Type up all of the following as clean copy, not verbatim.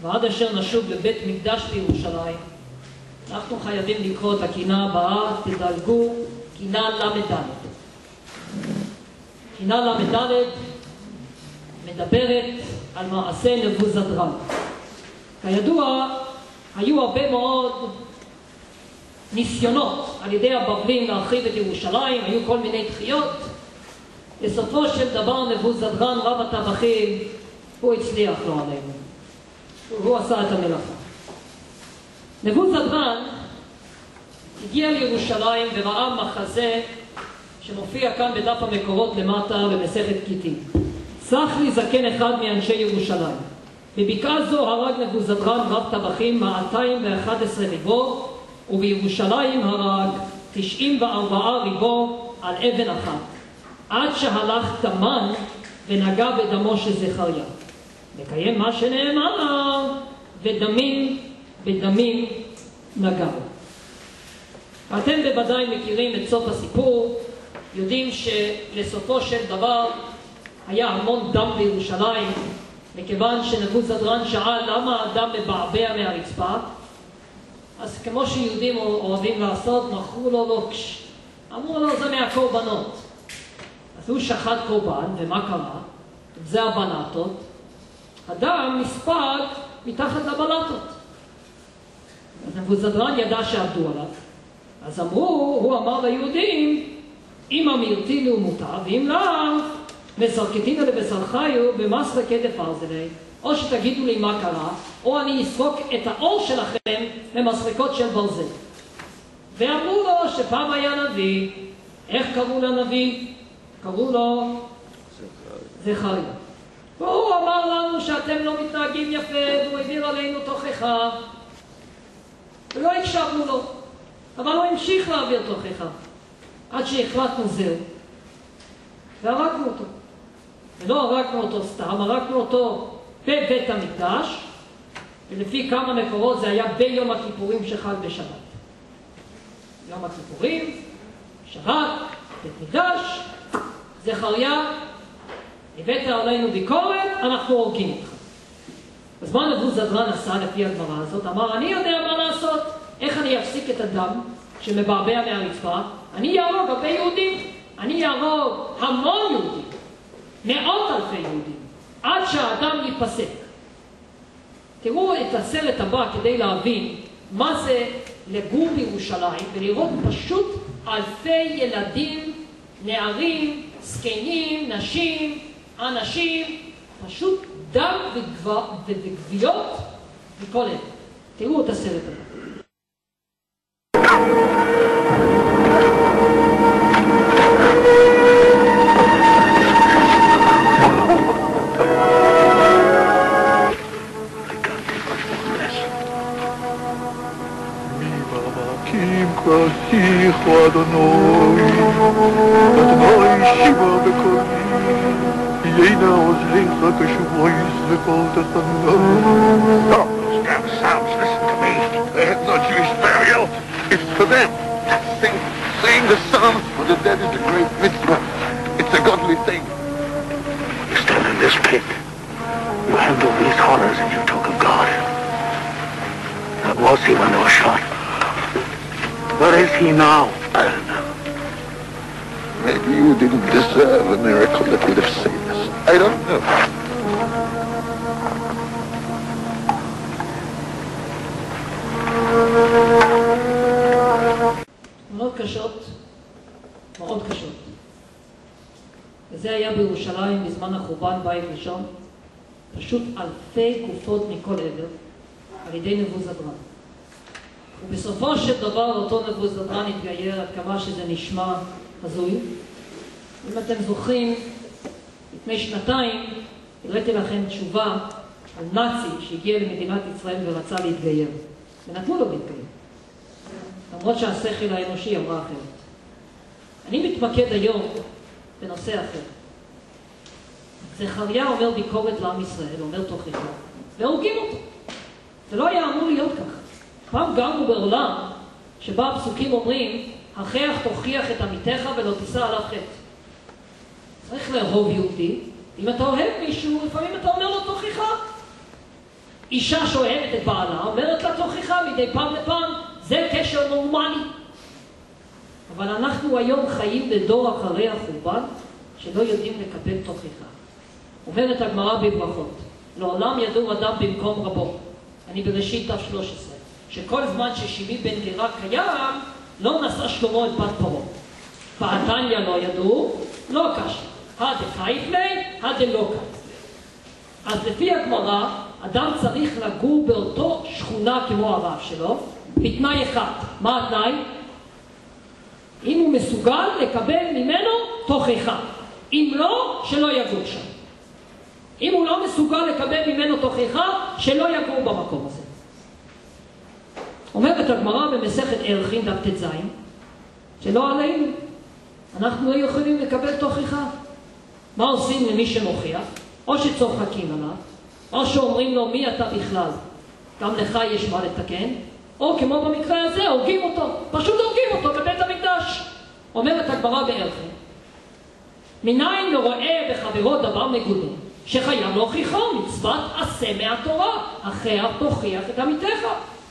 ועד אשר נשוב לבית מקדש בירושלים, אנחנו חייבים לקרוא את הקינה הבאה, תדלגו, קינה למד. קינה למד מדברת על מעשה נבוזראדן. כידוע, היו הרבה מאוד ניסיונות על ידי הבבלים להרחיב את ירושלים, היו כל מיני דחיות. בסופו של דבר נבוזראדן, רב הטבחים, הוא הצליח לו עלינו. הוא עשה את המלאכה. נבוזראדן הגיע לירושלים וראה מחזה שמופיע כאן בדף המקורות למטה במסכת גיטין. סח לי זקן אחד מאנשי ירושלים. בבקעה זו הרג נבוזראדן רב טבחים 211 ריבו, ובירושלים הרג 94 ריבו על אבן אחת, עד שהלך תמן ונגע בדמו של זכריה. לקיים מה שנאמר, ודמים בדמים נגעו. אתם בוודאי מכירים את סוף הסיפור, יודעים שלסופו של דבר היה המון דם בירושלים, מכיוון שנבוזראדן שאל למה הדם מבעבע מהרצפה. אז כמו שיהודים אוהבים לעשות, מכרו לו לוקש. אמרו לו, זה מהקורבנות. אז הוא שחט קורבן, ומה קרה? זה הבלטות. הדם נספג מתחת לבלטות. אז נבוזראדן ידע שעבדו עליו. אז אמרו, הוא אמר ליהודים, אם אמירתינו מותר, ואם לא, מסרקתינו לבשר חיו במסרקי דפרזלי, או שתגידו לי מה קרה, או אני אסרוק את האור שלכם למסרקות של ברזל. ואמרו לו שפעם היה נביא, איך קראו לנביא? קראו לו זכריה. והוא אמר לנו שאתם לא מתנהגים יפה, והוא העביר עלינו תוכחה. ולא הקשבנו לו, אבל הוא המשיך להעביר תוכחה, עד שהחלטנו זהו. והרגנו אותו. ולא הרגנו אותו סתם, הרגנו אותו בבית המקדש, ולפי כמה מקורות זה היה ביום הכיפורים שחל בשבת. יום הכיפורים, שבת, בית מקדש, זכריה, הבאת עלינו ביקורת, אנחנו הורגים אותך. אז מה נבוזראדן עשה לפי הגמרא הזאת? אמר, אני יודע מה לעשות, איך אני אפסיק את הדם שמבעבע מהרצפה? אני יהרוג הרבה יהודים, אני יהרוג המון יהודים, מאות אלפי יהודים, עד שהאדם ייפסק. תראו את הסרט הבא כדי להבין מה זה לגור בירושלים ולראות פשוט אלפי ילדים, נערים, זקנים, נשים, אנשים, פשוט דם וגוויות וכל אלה. תראו את הסרט הבא. Vasicho Adonai, Adonai Shiva Bekoli, Yena Ozlecha Keshuvois Vekol Tachanai. Stop those damn sounds, listen to me. There's no Jewish burial. It's for them. Seeing the sun of the dead is a great mitzvah. It's a godly thing. You stand in this pit. You handle these horrors and you talk of God. That was he when they were shot. Where is he now? I don't know. Maybe you didn't deserve a miracle that would have saved us. I don't know. מאוד קשות, מאוד קשות. וזה היה בירושלים בזמן החורבן בית ראשון. פשוט אלפי גופות מכל עבר על ידי נבוזראדן. ובסופו של דבר אותו נבוזראדן התגייר, עד כמה שזה נשמע הזוי. אם אתם זוכרים, לפני שנתיים הראיתי לכם תשובה על נאצי שהגיע למדינת ישראל ורצה להתגייר. ונתנו לו להתגייר. למרות שהשכל האנושי אמרה אחרת. אני מתמקד היום בנושא אחר. זכריה אומר ביקורת לעם ישראל, אומר תוכחה, והורגים אותו. זה לא היה אמור להיות ככה. פעם גרנו בעולם שבה הפסוקים אומרים, הכרח תוכיח את עמיתך ולא תישא עליו חטא. צריך לאהוב יהודי. אם אתה אוהב מישהו, לפעמים אתה אומר לו תוכחה. אישה שאוהבת את בעלה, אומרת לה תוכחה מדי פעם לפעם, זה קשר נורמלי. אבל אנחנו היום חיים בדור אחרי החורבן, שלא יודעים לקבל תוכחה. אומרת הגמרא בברכות, לעולם ידור אדם במקום רבו. אני בראשית תף 13, שכל זמן ששימי בן גרה קיים, לא נשא שלמה את בת פרעה. בעתניה לא ידעו, לא קשה. הדקייפלי, הדלא קייפלי. אז לפי הגמרא, אדם צריך לגור באותו שכונה כמו הרב שלו, בתנאי אחד. מה התנאי? אם הוא מסוגל לקבל ממנו תוכחה. אם לא, שלא יגור שם. אם הוא לא מסוגל לקבל ממנו תוכחה, שלא יגור במקום הזה. אומרת הגמרא במסכת ערכין דף ט"ז, שלא עלינו. אנחנו לא יכולים לקבל תוכחה. מה עושים למי שמוכיח? או שצוחקים עליו, או שאומרים לו מי אתה בכלל, גם לך יש מה לתקן, או כמו במקרה הזה, הורגים אותו, פשוט הורגים אותו בבית המקדש. אומרת הגמרא בערכין, מניין לא רואה בחברו דבר מגונה, שחייב להוכיחו מצוות עשה מהתורה, אחר תוכיח את עמיתך.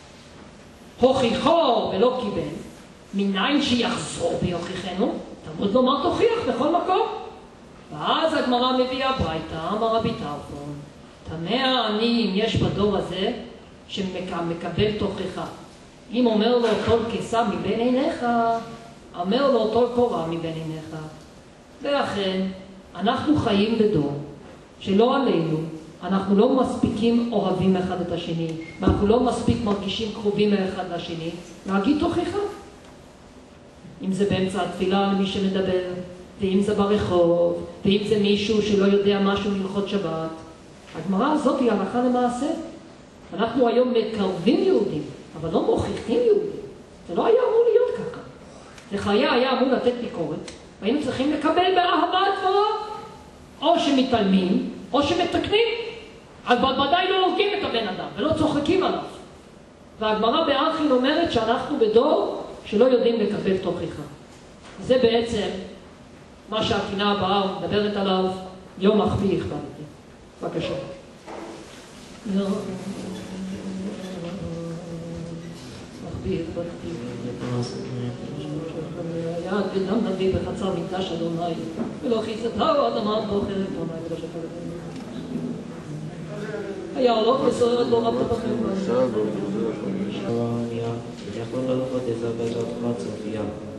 הוכיחו ולא קיבל, מניין שיחזור ויוכיחנו, תמוד לומר תוכיח בכל מקום. ואז הגמרא מביאה ברייתא, אמר רבי טרפון, תמה אני אם יש בדור הזה שמקבל תוכחה. אם אומר לו טול קיסה מבין עיניך, אומר לו טול קורה מבין עיניך. ולכן אנחנו חיים בדור שלא עלינו, אנחנו לא מספיקים אוהבים אחד את השני, ואנחנו לא מספיק מרגישים קרובים אחד לשני, להגיד תוכחה. אם זה באמצע התפילה למי שמדבר, ואם זה ברחוב, ואם זה מישהו שלא יודע משהו מלכות שבת. הגמרא הזאת היא הלכה למעשה. אנחנו היום מקרבים יהודים, אבל לא מוכיחים יהודים. זה לא היה אמור להיות ככה. זה חיה היה אמור לתת ביקורת, והיינו צריכים לקבל באהבה את דברו. או שמתעלמים, או שמתקנים. אבל ודאי לא הורגים את הבן אדם, ולא צוחקים עליו. והגמרא בערכין אומרת שאנחנו בדור שלא יודעים לקבל תוכחה. זה בעצם מה שהקינה הבאה מדברת עליו, יום מחביא הכבדתי. בבקשה. מחביא הכבדתי. יד ודם נביא בחצר מקדש אדוני, ולא חיסתהו אדמה בו חרב אדוני ולא שפר אדוני. היה הולך וסוערת לא רבת בכם. יכול ללכות איזה בית אותך צופיה.